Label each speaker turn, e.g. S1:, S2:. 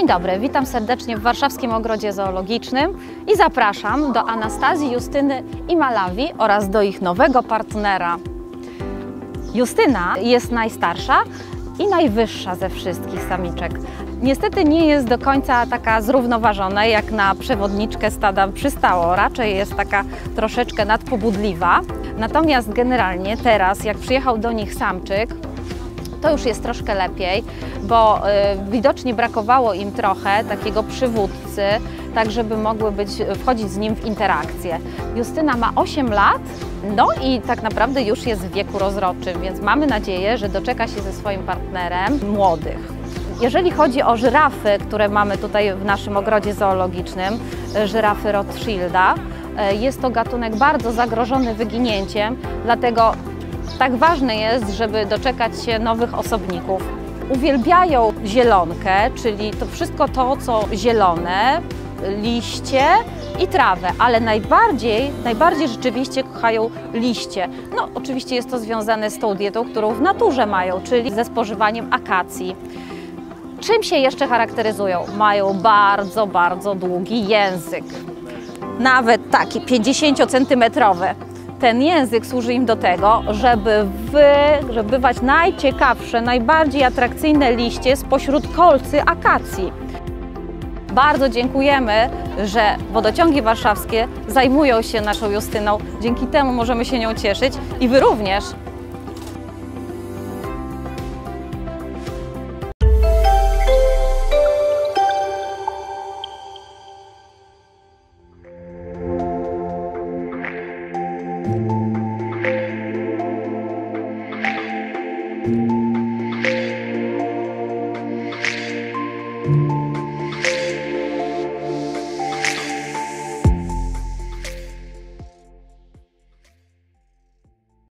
S1: Dzień dobry, witam serdecznie w Warszawskim Ogrodzie Zoologicznym i zapraszam do Anastazji, Justyny i Malawi oraz do ich nowego partnera. Justyna jest najstarsza i najwyższa ze wszystkich samiczek. Niestety nie jest do końca taka zrównoważona, jak na przewodniczkę stada przystało. Raczej jest taka troszeczkę nadpobudliwa. Natomiast generalnie teraz, jak przyjechał do nich samczyk, to już jest troszkę lepiej, bo widocznie brakowało im trochę takiego przywódcy, tak żeby mogły wchodzić z nim w interakcję. Justyna ma 8 lat, no i tak naprawdę już jest w wieku rozrodczym, więc mamy nadzieję, że doczeka się ze swoim partnerem młodych. Jeżeli chodzi o żyrafy, które mamy tutaj w naszym ogrodzie zoologicznym, żyrafy Rothschilda, jest to gatunek bardzo zagrożony wyginięciem, dlatego tak ważne jest, żeby doczekać się nowych osobników. Uwielbiają zielonkę, czyli to wszystko to, co zielone, liście i trawę, ale najbardziej rzeczywiście kochają liście. No, oczywiście jest to związane z tą dietą, którą w naturze mają, czyli ze spożywaniem akacji. Czym się jeszcze charakteryzują? Mają bardzo długi język, nawet taki 50-centymetrowy. Ten język służy im do tego, żeby wygrzebywać najciekawsze, najbardziej atrakcyjne liście spośród kolcy akacji. Bardzo dziękujemy, że wodociągi warszawskie zajmują się naszą Justyną. Dzięki temu możemy się nią cieszyć i Wy również.
S2: Thank you.